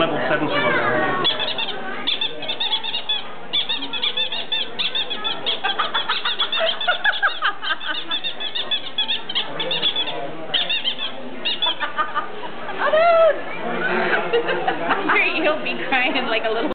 level 70 one. He'll be crying like a little